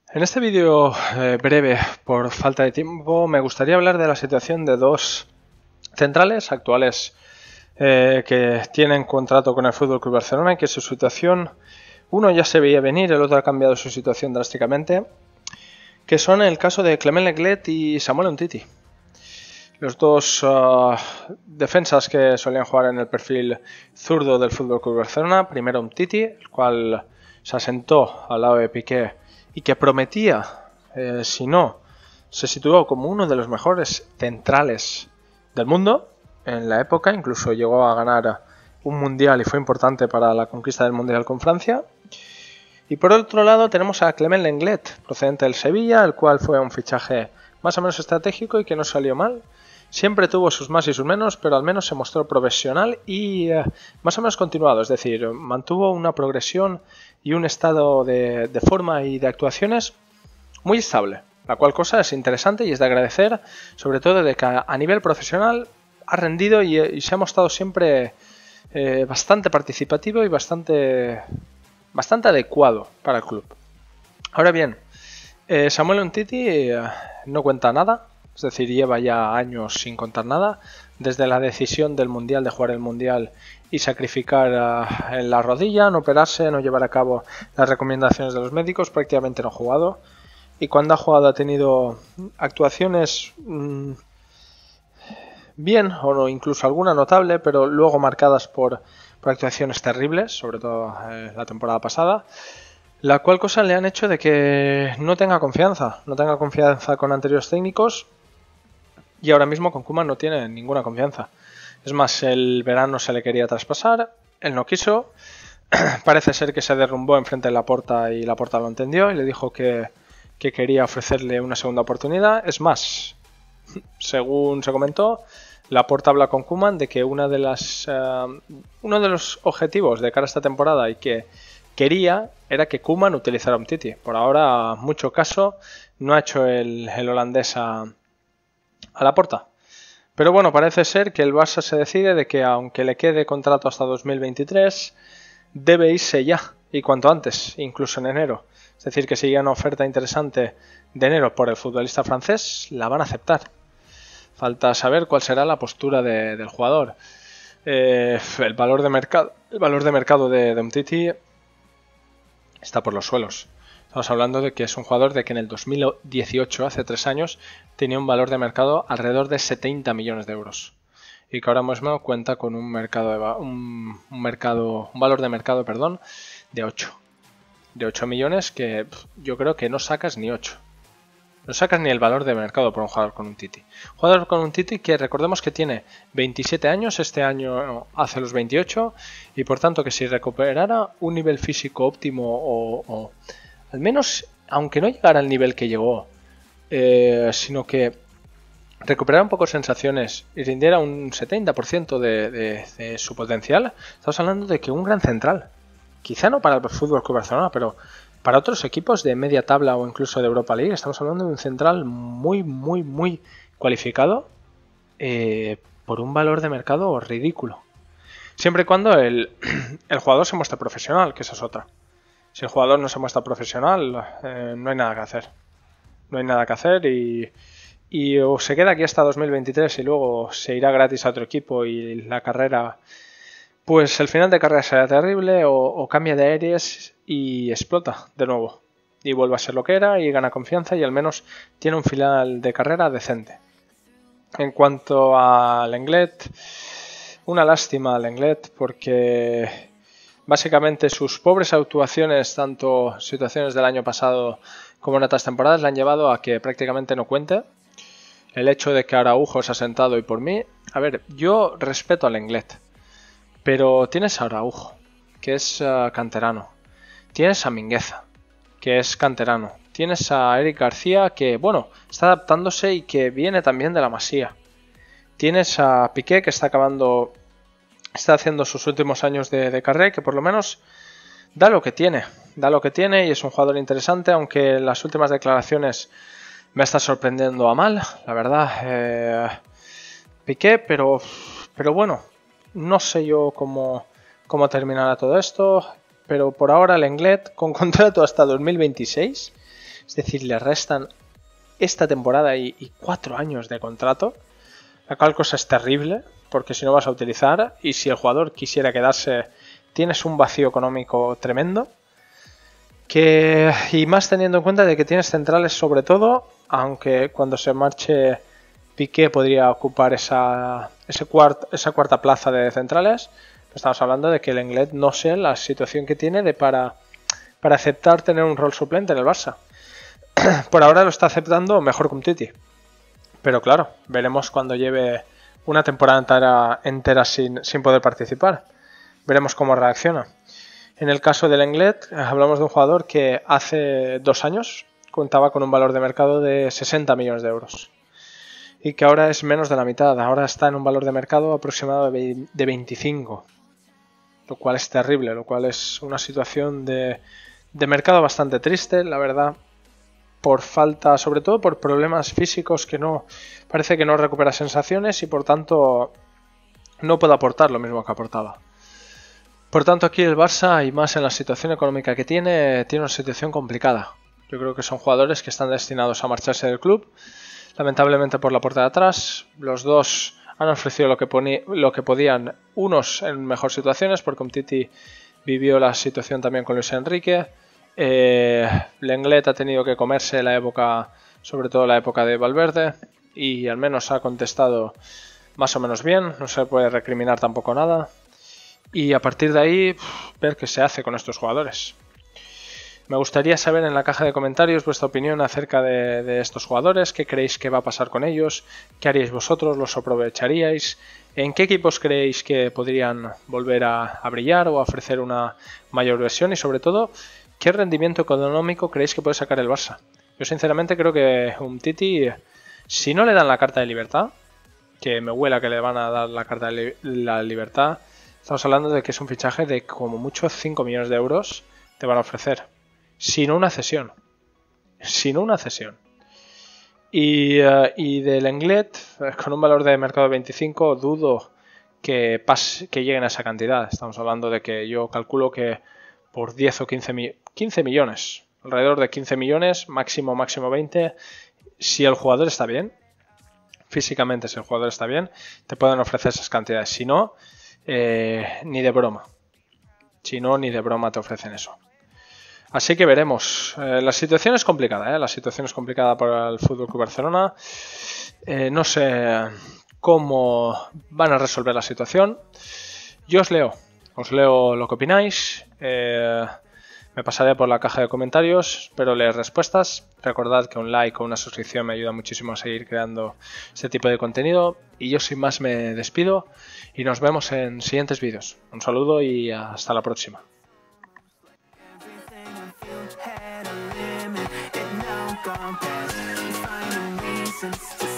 En este vídeo breve, por falta de tiempo, me gustaría hablar de la situación de dos centrales actuales que tienen contrato con el FC Barcelona y que su situación, uno ya se veía venir, el otro ha cambiado su situación drásticamente, que son el caso de Clement Lenglet y Samuel Umtiti. Los dos defensas que solían jugar en el perfil zurdo del FC Barcelona. Primero Umtiti, el cual se asentó al lado de Piqué y que prometía, si no, se situó como uno de los mejores centrales del mundo en la época. Incluso llegó a ganar un mundial y fue importante para la conquista del mundial con Francia. Y por otro lado tenemos a Clement Lenglet, procedente del Sevilla, el cual fue un fichaje más o menos estratégico y que no salió mal. Siempre tuvo sus más y sus menos, pero al menos se mostró profesional y más o menos continuado, es decir, mantuvo una progresión y un estado de forma y de actuaciones muy estable, la cual cosa es interesante y es de agradecer, sobre todo de que a nivel profesional ha rendido y se ha mostrado siempre bastante participativo y bastante adecuado para el club. Ahora bien, Samuel Umtiti no cuenta nada. Es decir, lleva ya años sin contar nada, desde la decisión del Mundial de jugar el Mundial y sacrificar en la rodilla, no operarse, no llevar a cabo las recomendaciones de los médicos, prácticamente no ha jugado. Y cuando ha jugado ha tenido actuaciones bien, o no, incluso alguna notable, pero luego marcadas por actuaciones terribles, sobre todo la temporada pasada. La cual cosa le han hecho de que no tenga confianza con anteriores técnicos. Y ahora mismo con Koeman no tiene ninguna confianza. Es más, el verano se le quería traspasar, él no quiso. Parece ser que se derrumbó enfrente de Laporta y Laporta lo entendió y le dijo que quería ofrecerle una segunda oportunidad. Es más, según se comentó, Laporta habla con Koeman de que uno de los objetivos de cara a esta temporada y que quería era que Koeman utilizara a Umtiti. Por ahora, mucho caso no ha hecho el holandés a Laporta. Pero bueno, parece ser que el Barça se decide de que aunque le quede contrato hasta 2023, debe irse ya, y cuanto antes, incluso en enero. Es decir, que si hay una oferta interesante de enero por el futbolista francés, la van a aceptar. Falta saber cuál será la postura del jugador. El valor de mercado de Umtiti está por los suelos. Estamos hablando de que es un jugador de que en el 2018, hace 3 años, tenía un valor de mercado alrededor de 70 millones de euros. Y que ahora mismo cuenta con un valor de mercado de 8. De 8 millones que yo creo que no sacas ni 8. No sacas ni el valor de mercado por un jugador con Umtiti. Un jugador con Umtiti que recordemos que tiene 27 años, este año hace los 28, y por tanto que si recuperara un nivel físico óptimo o al menos, aunque no llegara al nivel que llegó, sino que recuperara un poco sensaciones y rindiera un 70% de su potencial, estamos hablando de que un gran central, quizá no para el FC Barcelona, pero para otros equipos de media tabla o incluso de Europa League, estamos hablando de un central muy cualificado por un valor de mercado ridículo. Siempre y cuando el jugador se muestre profesional, que esa es otra. Si el jugador no se muestra profesional, no hay nada que hacer. No hay nada que hacer y o se queda aquí hasta 2023 y luego se irá gratis a otro equipo y la carrera, pues el final de carrera será terrible, o cambia de aires y explota de nuevo. Y vuelve a ser lo que era y gana confianza y al menos tiene un final de carrera decente. En cuanto a Lenglet, una lástima a Lenglet porque básicamente sus pobres actuaciones, tanto situaciones del año pasado como en otras temporadas, le han llevado a que prácticamente no cuente. El hecho de que Araujo se ha sentado y por mí, a ver, yo respeto a Lenglet, pero tienes a Araujo, que es canterano. Tienes a Mingueza, que es canterano. Tienes a Eric García, que bueno, está adaptándose y que viene también de la Masía. Tienes a Piqué, que está haciendo sus últimos años de carrera, que por lo menos da lo que tiene y es un jugador interesante, aunque las últimas declaraciones me está sorprendiendo a mal, la verdad. Piqué, pero bueno, no sé yo cómo terminará todo esto, pero por ahora Lenglet con contrato hasta 2026 Es decir, le restan esta temporada y 4 años de contrato, la cual cosa es terrible, porque si no vas a utilizar, y si el jugador quisiera quedarse, tienes un vacío económico tremendo. Y más teniendo en cuenta de que tienes centrales sobre todo, aunque cuando se marche Piqué podría ocupar esa cuarta plaza de centrales. Estamos hablando de que el Lenglet no sé la situación que tiene para aceptar tener un rol suplente en el Barça. Por ahora lo está aceptando mejor que un Titi. Pero claro, veremos cuando lleve una temporada entera sin poder participar. Veremos cómo reacciona. En el caso del Lenglet, hablamos de un jugador que hace 2 años contaba con un valor de mercado de 60 millones de euros. Y que ahora es menos de la mitad. Ahora está en un valor de mercado aproximado de 25. Lo cual es terrible, lo cual es una situación de mercado bastante triste, la verdad. Por falta, sobre todo por problemas físicos que parece que no recupera sensaciones y por tanto no puede aportar lo mismo que aportaba. Por tanto aquí el Barça, y más en la situación económica que tiene una situación complicada. Yo creo que son jugadores que están destinados a marcharse del club, lamentablemente por la puerta de atrás. Los dos han ofrecido lo que podían, unos en mejores situaciones, porque Umtiti vivió la situación también con Luis Enrique. Lenglet ha tenido que comerse la época, sobre todo la época de Valverde, y al menos ha contestado más o menos bien, no se puede recriminar tampoco nada, y a partir de ahí ver qué se hace con estos jugadores. Me gustaría saber en la caja de comentarios vuestra opinión acerca de estos jugadores, qué creéis que va a pasar con ellos, qué haríais vosotros, los aprovecharíais, en qué equipos creéis que podrían volver a brillar o a ofrecer una mayor versión y sobre todo ¿qué rendimiento económico creéis que puede sacar el Barça? Yo sinceramente creo que Umtiti, si no le dan la carta de libertad, que me huela que le van a dar la carta de la libertad, estamos hablando de que es un fichaje de como mucho 5 millones de euros te van a ofrecer. Si no una cesión. Y del Lenglet, con un valor de mercado de 25, dudo que lleguen a esa cantidad. Estamos hablando de que yo calculo que por 10 o 15 millones, alrededor de 15 millones, máximo 20, si el jugador está bien, físicamente si el jugador está bien, te pueden ofrecer esas cantidades. Si no, ni de broma. Te ofrecen eso. Así que veremos. La situación es complicada, La situación es complicada para el FC Barcelona. No sé cómo van a resolver la situación. Yo os leo lo que opináis. Me pasaré por la caja de comentarios, espero leer respuestas. Recordad que un like o una suscripción me ayuda muchísimo a seguir creando este tipo de contenido. Y yo sin más me despido y nos vemos en siguientes vídeos. Un saludo y hasta la próxima. Since